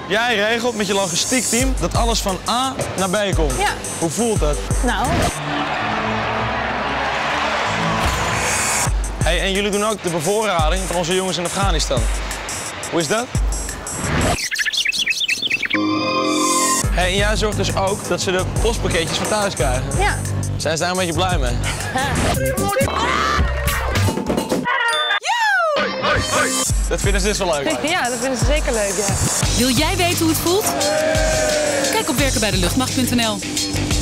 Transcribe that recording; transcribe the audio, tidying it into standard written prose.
Jij regelt met je logistiek team dat alles van A naar B komt. Ja. Hoe voelt dat? Nou, Hey, en jullie doen ook de bevoorrading van onze jongens in Afghanistan. Hoe is dat? Hey, en jij zorgt dus ook dat ze de postpakketjes van thuis krijgen. ja. Zijn ze daar een beetje blij mee? Dat vinden ze dus wel leuk. Ja, dat vinden ze zeker leuk, ja. Wil jij weten hoe het voelt? Kijk op werkenbijdeluchtmacht.nl.